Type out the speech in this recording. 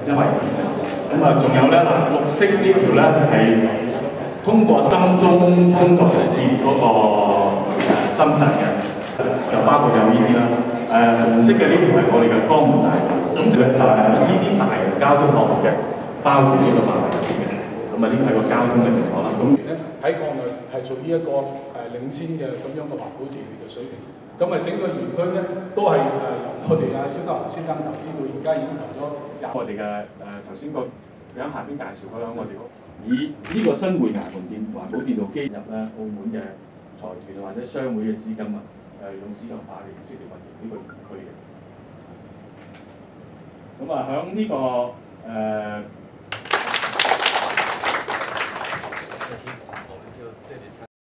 因為咁啊，仲有咧嗱，綠色呢條咧係通過深中通道嚟接嗰個深圳嘅，就包括有呢啲啦。紅色嘅呢條係我哋嘅江門大橋，咁就係呢啲大型交通項目嘅包住呢個範圍入邊嘅。咁啊，呢個係個交通嘅情況啦。咁咧喺國內係屬於一個領先嘅咁樣嘅環保治理嘅水平。咁啊，整個園區咧都係由我哋蕭德宏先生投資到而家已經投咗我哋嘅頭先個喺下邊介紹過啦，我哋以呢個新匯衙門環保電動機入咧澳門嘅財團或者商會嘅資金啊，用私有化嘅形式嚟運營呢個園區嘅。咁啊，喺呢個